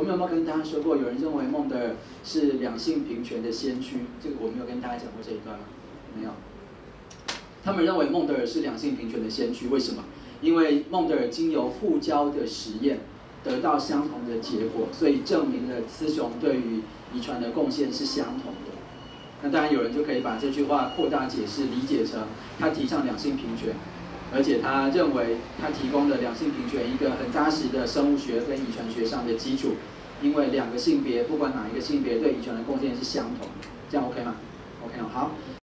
我们有没有跟大家说过，有人认为孟德尔是两性平权的先驱？这个我没有跟大家讲过这一段吗？没有。他们认为孟德尔是两性平权的先驱，为什么？因为孟德尔经由互交的实验，得到相同的结果，所以证明了雌雄对于遗传的贡献是相同的。那当然有人就可以把这句话扩大解释，理解成他提倡两性平权，而且他认为他提供了两性平权一个很扎实的生物学跟遗传学上的基础，因为两个性别不管哪一个性别对遗传的贡献是相同的，这样 OK 吗 ？OK 好。